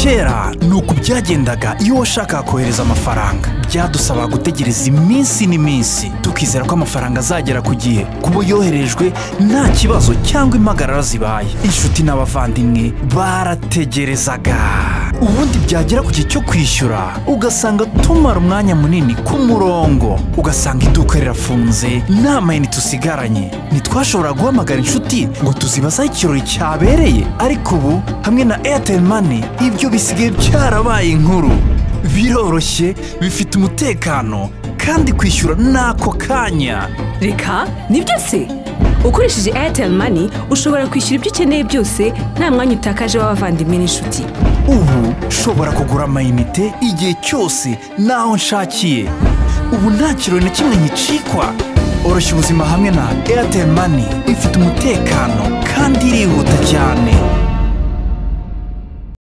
kera nuko byagendaga iyo washakaga kohereza amafaranga byadusaba gutegereza iminsi n'iminsi tukizera ko amafaranga azagera ku gihe kubo yoherejwe nta kibazo cyangwa impagarara zibaye. Inshuti n'abavandimwe barategerezaga ubundi byagera ku gihe cyo kwishyura ugasanga tumara umwanya munini ku murongo, ugasanga iduka rirafunze nta mayinite usigaranye. Ntitwashobora guhamagara inshuti ngo tuzibazaho ikirori cyabereye, ariko ubu hamwe na Airtel Money ibyo bisigaye byarabaye inkuru. Biroroshye, bifite umutekano kandi kwishyura n'ako kanya. Reka nibyo se? Ukoresheje Airtel Money ushobora kwishyura ibyo ukeneye byose nta mwanya utakaje w'abavandimwe n'inshuti. Ubu nshobora kugura amayinite igihe cyose naho nshakiye. Ubu nta kirori na kimwe nkicikwa. Oroshya ubuzima hamwe na Airtel Money, ifite umutekano kandi irihuta cyane.